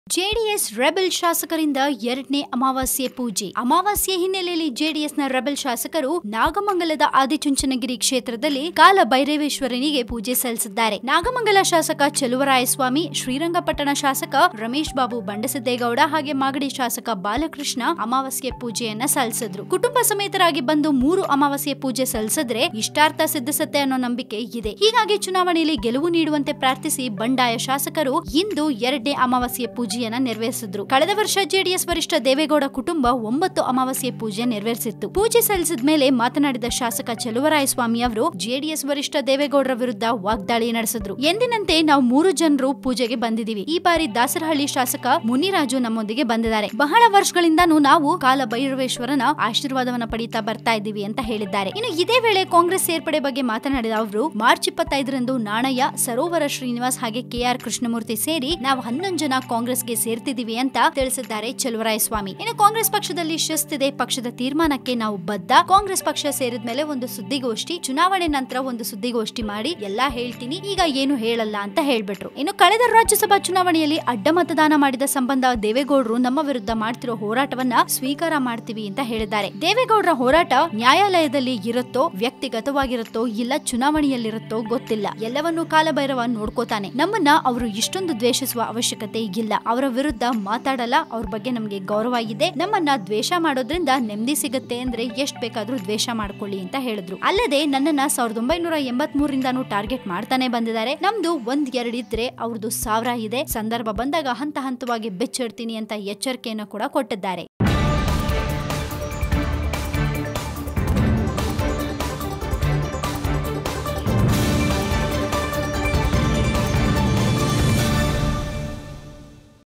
JDS rebel ಶಾಸಕರಿಂದ ಎರಡನೇ ಅಮಾವಾಸ್ಯೆ ಪೂಜೆ. ಅಮಾವಾಸ್ಯೆ ಹಿನ್ನೆಲೆಯಲ್ಲಿ ಜೆಡಿಎಸ್ನ ರೆಬೆಲ್ ಶಾಸಕರು ನಾಗಮಂಗಲದ ಆದಿಚುಂಚನಗಿರಿ ಕ್ಷೇತ್ರದಲ್ಲಿ ಕಾಲ ಭೈರವೇಶ್ವರನಿಗೆ ಪೂಜೆ ಸಲ್ಲಿಸಿದ್ದಾರೆ. ನಾಗಮಂಗಲ ಶಾಸಕ ಚೆಲುವರಾಯಸ್ವಾಮಿ, ಶ್ರೀರಂಗಪಟ್ಟಣ ಶಾಸಕ ರಮೇಶ್ ಬಾಬು ಬಂಡಸಿದ್ದೇಗೌಡ ಹಾಗೆ ಮಾಗಡಿ ಶಾಸಕ ಬಾಲಕೃಷ್ಣ ಅಮಾವಾಸ್ಯೆ ಪೂಜೆಯನ್ನ ಸಲ್ಲಿಸಿದ್ರು. ಕುಟುಂಬ ಸಮೇತರಾಗಿ ಬಂದು 3 ಅಮಾವಾಸ್ಯೆ ಪೂಜೆ ಸಲ್ಲಿಸಿದ್ರೆ ಇಷ್ಟಾರ್ಥ ಸಿದ್ಧಿಸುತ್ತೆ ಅನ್ನೋ ನಂಬಿಕೆ ಇದೆ. ಹೀಗಾಗಿ ಚುನಾವಣೆಯಲ್ಲಿ ಗೆಲುವು ನೀಡುವಂತೆ ಪ್ರಾರ್ಥಿಸಿ ಬಂಡಾಯ ಶಾಸಕರು ಇಂದು ಎರಡನೇ ಅಮಾವಾಸ್ಯೆ ಪೂಜೆಯನ್ನ ನೆರವೇರಿಸಿದ್ರು. ಕಳೆದ ವರ್ಷ ಜೆಡಿಎಸ್ ವರಿಷ್ಠ ದೇವೇಗೌಡ ಕುಟುಂಬ 9 ಅಮಾವಾಸ್ಯೆ ಪೂಜೆ ನೆರವೇರಿಸಿತ್ತು. ಪೂಜೆ ಸಲ್ಲಿಸಿದ ಮೇಲೆ ಮಾತನಾಡಿದ ಶಾಸಕ ಚೆಲುವರಾಯಸ್ವಾಮಿ ಅವರು ಜೆಡಿಎಸ್ ವರಿಷ್ಠ ದೇವೇಗೌಡರ ವಿರುದ್ಧ ವಾಗ್ದಾಳಿ ನಡೆಸಿದ್ರು. ಎಂದಿನಂತೆ ನಾವು 3 ಜನರು ಪೂಜೆಗೆ ಬಂದಿದ್ದೀವಿ. ಈ ಬಾರಿ ದಾಸರಹಳ್ಳಿ ಶಾಸಕ ಮುನಿರಾಜು ನಮ್ಮೊಂದಿಗೆ ಬಂದಿದ್ದಾರೆ. ಬಹಳ ವರ್ಷಗಳಿಂದಾನು ನಾವು ಕಾಲ ಭೈರವೇಶ್ವರನ ಆಶೀರ್ವಾದವನ್ನ ಪಡೀತಾ ಬರ್ತಾ ಇದ್ದೀವಿ ಅಂತ ಹೇಳಿದ್ದಾರೆ. ಇನ್ನು ಇದೇ ವೇಳೆ ಕಾಂಗ್ರೆಸ್ ಸೇರ್ಪಡೆ ಬಗ್ಗೆ ಮಾತನಾಡಿದ ಅವರು ಮಾರ್ಚ್ 25ರಂದು ನಾಣಯ್ಯ, ಸರೋವರ ಶ್ರೀನಿವಾಸ್ ಹಾಗೆ ಕೆಆರ್ ಕೃಷ್ಣಮೂರ್ತಿ ಸೇರಿ ನಾವು 11 ಜನ ಕಾಂಗ್ರೆಸ್ಗೆ ಸೇರ್ತಿದೀವಿ ಅಂತ ತಿಳಿಸಿದ್ದಾರೆ ಚೆಲುವರಾಯಸ್ವಾಮಿ. ಇನ್ನು ಕಾಂಗ್ರೆಸ್ ಪಕ್ಷದಲ್ಲಿ ಶಿಸ್ತಿದೆ, ಪಕ್ಷದ ತೀರ್ಮಾನಕ್ಕೆ ನಾವು ಬದ್ಧ. ಕಾಂಗ್ರೆಸ್ ಪಕ್ಷ ಸೇರಿದ ಮೇಲೆ ಒಂದು ಸುದ್ದಿಗೋಷ್ಠಿ, ಚುನಾವಣೆ ನಂತರ ಒಂದು ಸುದ್ದಿಗೋಷ್ಠಿ ಮಾಡಿ ಎಲ್ಲಾ ಹೇಳ್ತೀನಿ, ಈಗ ಏನು ಹೇಳಲ್ಲ ಅಂತ ಹೇಳ್ಬಿಟ್ರು. ಇನ್ನು ಕಳೆದ ರಾಜ್ಯಸಭಾ ಚುನಾವಣೆಯಲ್ಲಿ ಅಡ್ಡ ಮತದಾನ ಮಾಡಿದ ಸಂಬಂಧ ದೇವೇಗೌಡರು ನಮ್ಮ ವಿರುದ್ಧ ಮಾಡ್ತಿರೋ ಹೋರಾಟವನ್ನ ಸ್ವೀಕಾರ ಮಾಡ್ತೀವಿ ಅಂತ ಹೇಳಿದ್ದಾರೆ. ದೇವೇಗೌಡರ ಹೋರಾಟ ನ್ಯಾಯಾಲಯದಲ್ಲಿ ಇರುತ್ತೋ, ವ್ಯಕ್ತಿಗತವಾಗಿರುತ್ತೋ, ಇಲ್ಲ ಚುನಾವಣೆಯಲ್ಲಿರುತ್ತೋ ಗೊತ್ತಿಲ್ಲ. ಎಲ್ಲವನ್ನೂ ಕಾಲಭೈರವ ನೋಡ್ಕೋತಾನೆ. ನಮ್ಮನ್ನ ಅವರು ಇಷ್ಟೊಂದು ದ್ವೇಷಿಸುವ ಅವಶ್ಯಕತೆ ಇಲ್ಲ. ಅವರ ವಿರುದ್ಧ ಮಾತಾಡಲ್ಲ. ಅವ್ರ ಬಗ್ಗೆ ನಮ್ಗೆ ಗೌರವ ಇದೆ. ನಮ್ಮನ್ನ ದ್ವೇಷ ಮಾಡೋದ್ರಿಂದ ನೆಮ್ಮದಿ ಸಿಗುತ್ತೆ ಅಂದ್ರೆ ಎಷ್ಟ್ ಬೇಕಾದ್ರೂ ದ್ವೇಷ ಮಾಡ್ಕೊಳ್ಳಿ ಅಂತ ಹೇಳಿದ್ರು. ಅಲ್ಲದೆ ನನ್ನನ್ನ 1983ರಿಂದಾನು ಟಾರ್ಗೆಟ್ ಮಾಡ್ತಾನೆ ಬಂದಿದ್ದಾರೆ. ನಮ್ದು 1-2 ಇದ್ರೆ ಅವ್ರದ್ದು 1000 ಇದೆ. ಸಂದರ್ಭ ಬಂದಾಗ ಹಂತ ಹಂತವಾಗಿ ಬೆಚ್ಚಿಡ್ತೀನಿ ಅಂತ ಎಚ್ಚರಿಕೆಯನ್ನು ಕೂಡ ಕೊಟ್ಟಿದ್ದಾರೆ.